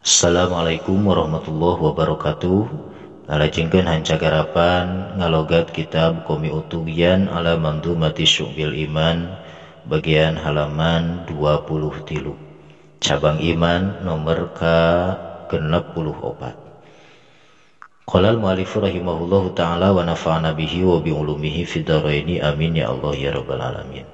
Assalamualaikum warahmatullahi wabarakatuh. Ngalajengkeun hancagarapan ngalogat kitab Qomi Utubian ala Mandumati Syu'bil Iman bagian halaman 23 cabang iman nomor ke-64. Qala al-mu'allifu rahimahullahu ta'ala wa nafa'ana bihi wa bi ulumihi fid dharaini amin ya Allah ya rabbal alamin.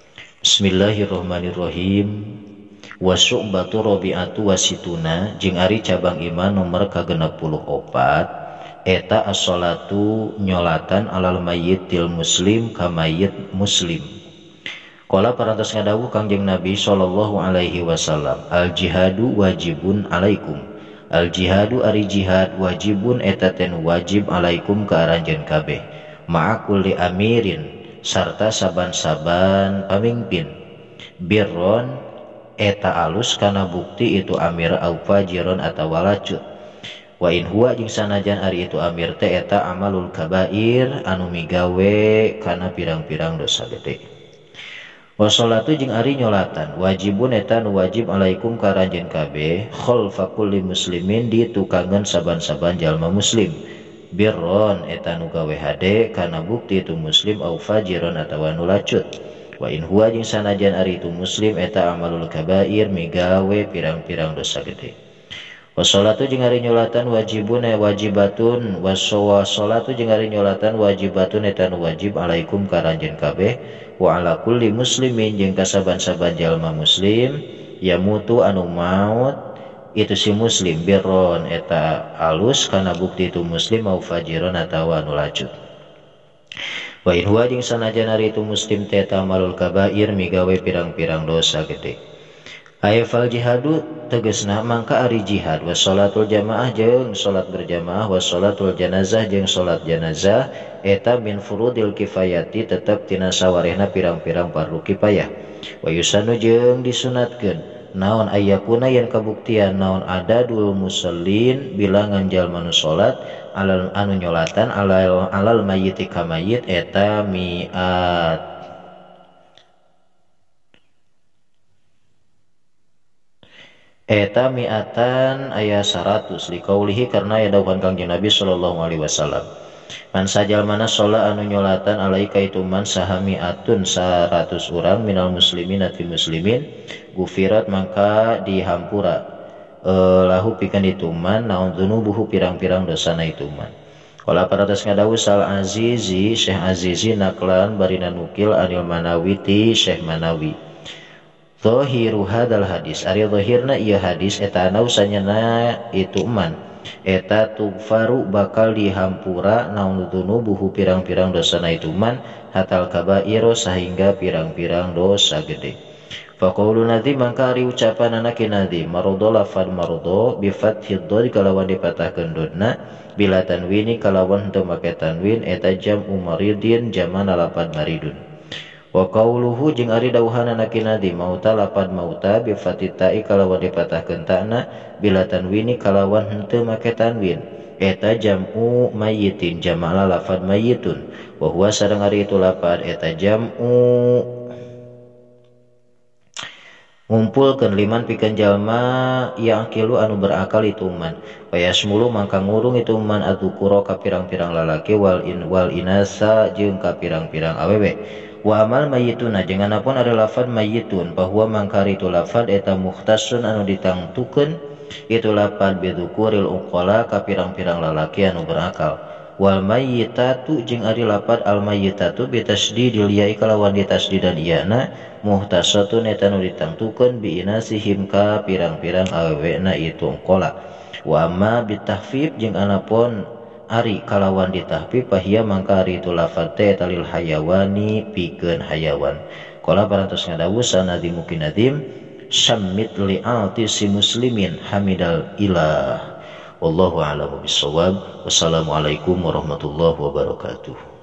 Bismillahirrahmanirrahim. Wa syu'batu rabi'atu wasituna jeung ari cabang iman nomor ka-64 eta as-sholatu nyolatan alal mayyitil muslim ka mayyit muslim. Qala parantos ngadawuh Kangjeng Nabi sallallahu alaihi wasallam, al jihadu wajibun alaikum. Al jihadu ari jihad wajibun eta ten wajib alaikum ka aranjeun kabeh. Ma'a kulli amirin sarta saban-saban pamimpin. Birron eta alus kana bukti itu amir au fajiron atawa lacut. Wa in huwa jeung sanajan ari itu amir teh eta amalul kabair anu migawe kana pirang-pirang dosa gede. Wa sholatu jeung ari nyolatan wajibun eta nu wajib alaikum ka ranjeun kabeh khalfa kulli muslimin ditukangeun saban-saban jalma muslim. Birron eta nu gawe hade kana bukti itu muslim au fajiron atawa nu lacut. Wa in huwa jeung sanajan ari itu muslim eta amalul kabair migawe pirang-pirang dosa gede. Wa sholatu jeung ari nyolatan wajibun wajibatun wa sholatu jeung ari nyolatan wajibatun eta nu wajib alaikum ka ranjeun kabeh wa ala kulli muslimin jeung kasaban-saban jalma muslim yamutu anu maut itu si muslim birron eta alus kana bukti itu muslim au fajiron atawa anu lacut. Wa in huwa jeung sanajan ari itu muslim teh amalul kabair migawe pirang-pirang dosa gede. Ayfal jihadu tegasna mangka ari jihad wa sholatul jamaah jeung salat berjamaah wa sholatul janazah jeung salat janazah eta min furudil kifayati tetep tina sawarehna pirang-pirang fardu kifayah. Wa yusanu jeung disunatkeun naon ayakuna yen kabuktian naon adadul musallin bilangan jalma nu salat alal anu nyolatan alal mayyiti ka mayyit eta mi'at. Eta mi'atan aya 100 liqaulihi karena aya dawuhan Kangjeng Nabi sallallahu alaihi wasallam. Man sajal mana sholat anu nyolatan alaika itu man sahami'atun 100 urang minal muslimin ati muslimin gufirat maka dihampura lahu pikeun itu man naon dzunubuhu pirang-pirang dosana itu man. Qala paratos ngadawuh Sal Azizi Syekh Azizi naklan barina nukil anil Manawi ti Syekh Manawi. Zahiru hadal hadis ari zahirna ieu hadis eta nausanyana itu man eta tughfaru bakal dihampura naun dzunubuhu pirang-pirang dosana itu man hatal kabairo sehingga pirang-pirang dosa gede. Faqaulu nadhi mangka ari ucapan anak nadhi marodo lafad marodo bi fathid dhad kalawan dipatahkeun dodna bila tanwini kalawan henteu make tanwin eta jam'u maridin jamana lafad maridun. Wa qauluhu jeung ari dawuhan anak nadhi mauta lafad mauta bi fathit ta'i kalawan dipatahkeun ta'na bila tanwini kalawan henteu make tanwin eta jam'u mayyitin jamala lafad mayyitun wa huwa sareng ari itu lafad eta jam'u ngumpulkeun liman pikeun jalma yang kilu anu berakal itu man wa yasmulu mangka ngurung itu man adzukura ka pirang-pirang lalaki wal inasa jeung ka pirang-pirang awewe. Wa amal mayyituna jeung anapun ada lafad mayyitun bahwa mangka itu lafad eta mukhtasun anu ditangtukeun itu lafad bidzukuril uqala ka pirang-pirang lalaki anu berakal. Wal mayyitatu jeung ari lafad al mayyitatu bitasdidil ya'i kalawan ditasdidan iyana muhtasatun eta nu ditangtukeun bi inasihim ka pirang-pirang awewena itu uqala. Wa amma bitahfif jeung anapun ari kalawan ditahfif fahiya mangka ari itu lafad teh talil hayawani pikeun hayawan. Qala parantos ngadawuh sanadi mungkin nadim syammit li'ati si muslimin hamidal ilah. Wallahu a'lamu bissawab. Wassalamualaikum warahmatullahi wabarakatuh.